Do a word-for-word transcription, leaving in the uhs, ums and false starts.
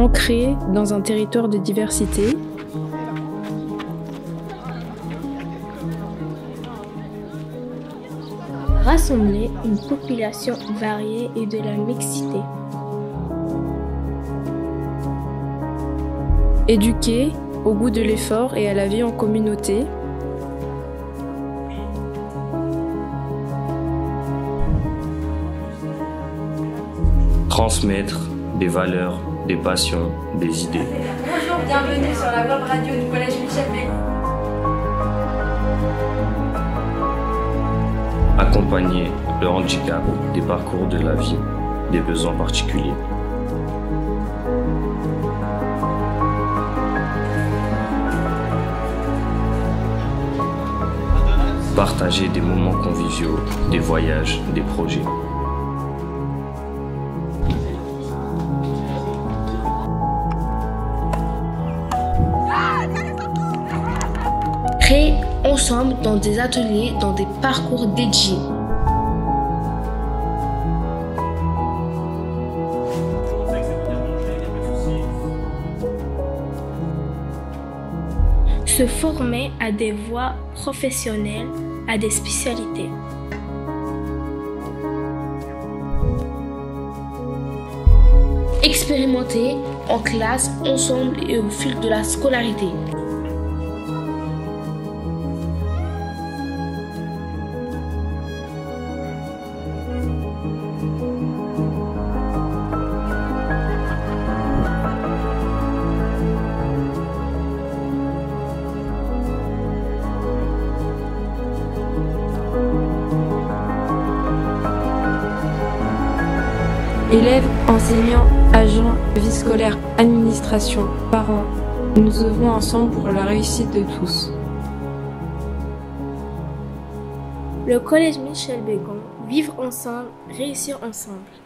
ancré dans un territoire de diversité. Rassembler une population variée et de la mixité. Éduquer au goût de l'effort et à la vie en communauté. Transmettre des valeurs, des passions, des idées. Bonjour, bienvenue sur la web radio du Collège Michel Bégon. Accompagner le handicap des parcours de la vie, des besoins particuliers. Partager des moments conviviaux, des voyages, des projets. Créer ensemble dans des ateliers, dans des parcours dédiés. Se former à des voies professionnelles, à des spécialités. Expérimenter en classe, ensemble et au fil de la scolarité. Élèves, enseignants, agents, vie scolaire, administration, parents, nous œuvrons ensemble pour la réussite de tous. Le Collège Michel Bégon, vivre ensemble, réussir ensemble.